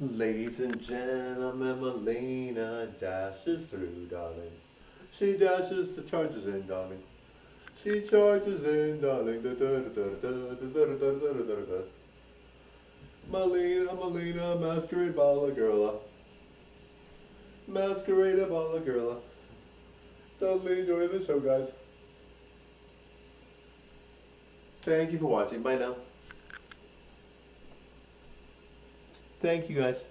Ladies and gentlemen, Melina dashes through, darling. She dashes the charges in, darling. She charges in, darling. Da, da, da, da, da, da, da, da, da, da, da. Melina, Melina, masquerade balla girla. Masquerade balla girla. Totally enjoy the show, guys. Thank you for watching. Bye now. Thank you, guys.